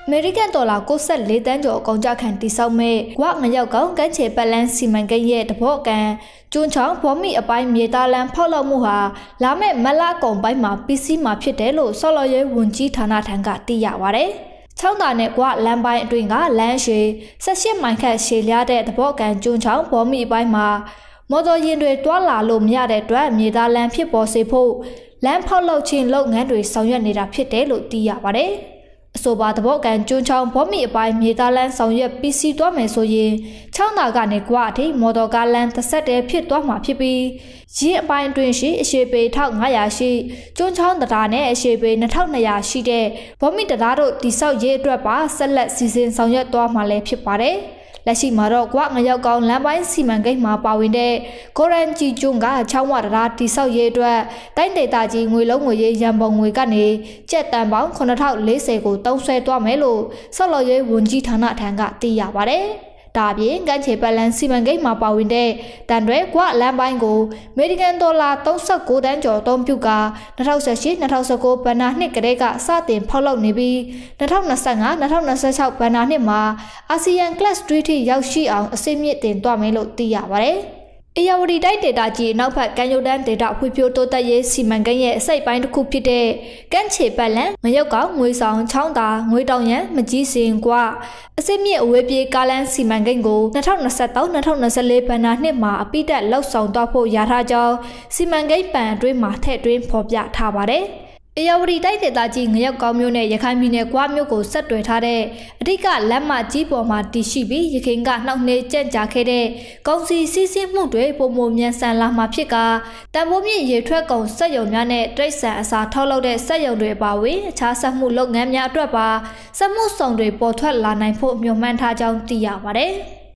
American dollar 94တန်းကျော်အကုန်ကြခံတိဆောက်မဲ့ကွာငရောက်ကောင်ကန်းချေပတ်လန်းစီမံကိန်းရဲ့တဘော့ကန်ကျွန်းချောင်းဘောမီအပိုင်းမြေသားလန်းဖောက်လောက်မှုဟာလာမဲ့မလကုံပိုင်းမှာပစ္စည်းမှာဖြစ်တယ်လို့ဆော်လော်ရဲဝန်ကြီးဌာနထံကသိရပါတယ်။ချောင်းတာနဲ့ကွာလမ်းပိုင်းအတွင်းကလမ်းရှည်18မိုင်ခန့်ရှည်လျားတဲ့တဘော့ကန်ကျွန်းချောင်းဘောမီအပိုင်းမှာမော်တော်ယာဉ်တွေတွာလာလို့မရတဲ့အတွက်မြေသားလန်းဖြစ်ပေါ်စေဖို့လမ်းဖောက်လောက်ခြင်းလုပ်ငန်းတွေဆောင်ရွက်နေတာဖြစ်တယ်လို့သိရပါတယ်။အဆိုပါတဘော့ကန်ကျွန်းချောင်းဘောမီအပိုင်းမြေသားလန်းဆောင်ရွက်ပြီးစီးသွားမယ်ဆိုရင်ချောင်းသာကနေကွာအထိမော်တော်ကားလမ်းတစ်ဆက်တည်းဖြစ်သွားမှာဖြစ်ပြီးရင်းအပိုင်းတွင်ရှိအရှိပေ1500ရှိကျွန်းချောင်းတရားနဲ့အရှိပေ2200ရှိတဲ့ဘောမီတရားတို့တိဆောက်ရေးအတွက်ပါဆက်လက်စီစဉ်ဆောင်ရွက်သွားမှာလည်းဖြစ်ပါတယ်လက်ရှိမှာတော့ကွာငရောက်ကောင်းလမ်းပိုင်းစီမံကိန်းမှာပါဝင်တဲ့ကိုရန်ဂျီကျွန်းကချောင်းဝတရားတိဆောက်ရေးအတွက်တိုင်းဒေသကြီးငွေလုံးငွေရေးရန်ပုံငွေကနေကျပ်တန်ပေါင်း9040ကိုတုံးဆွဲသွားမယ်လို့ဆောက်လုပ်ရေးဝန်ကြီးဌာနထံကသိရပါတယ်။ဒါပြင်ကန်းချေပတ်လန်းစီမံကိန်းမှာပါဝင်တဲ့တန်တွေကွာလမ်းပိုင်းကိုအမေရိကန်ဒေါ်လာ39တန်းကျော်အသုံးပြုကာ2018-2019ဘဏ္ဍာနှစ်ကလေးကစတင်ဖောက်လုပ်နေပြီး2025-2026ဘဏ္ဍာနှစ်မှာအာဆီယံ Class 3 ထိရောက်ရှိအောင်အစိမ့်မြင့်တင်သွားမယ်လို့သိရပါတယ်။အေယာဝတီတိုင်းဒေသကြီးနောက်ဖက်ကမ်းရိုးတန်းဒေသဖွံ့ဖြိုးတိုးတက်ရေးစီမံကိန်းရဲ့အစိတ်ပိုင်းတစ်ခုဖြစ်တဲ့ကန်းချေပတ်လန်းငရုတ်ကောင်ငွေဆောင်ချောင်းသာငွေတောင်ရန်မကြီးစင်ကွာအစိမ့်မြင့်အဝေးပြေးကားလမ်းစီမံကိန်းကို2023-2024ဘဏ္ဍာနှစ်မှာအပိတက်လောက်ဆောင်သွားဖို့ရထားကြောင်းစီမံကိန်းပန်အတွင်းမှာထည့်သွင်းဖော်ပြထားပါတယ်။အေယာဝတီတိုင်းဒေသကြီးငရောက်ကောင်းမျိုးနဲ့ရခိုင်ပြည်နယ်ကွာမျိုးကိုဆက်တွယ်ထားတဲ့အဓိကလမ်းမကြီးပေါ်မှာတည်ရှိပြီးရခိုင်ကနှောက်နှေးကြန့်ကြာခဲ့တဲ့ကုန်စည်စီးဆင်းမှုတွေပုံမမြန်ဆန်လာမှာဖြစ်ကတန်ဖိုးမြင့်ရေထွက်ကုန်စက်ရုံများနဲ့တိရစ္ဆာန်အစာထုတ်လုပ်တဲ့စက်ရုံတွေပါဝင်အခြားစက်မှုလုပ်ငန်းများအတွက်ပါစက်မှုဆောင်တွေပေါ်ထွက်လာနိုင်ဖို့မျှော်မှန်းထားကြောင်းသိရပါတယ်။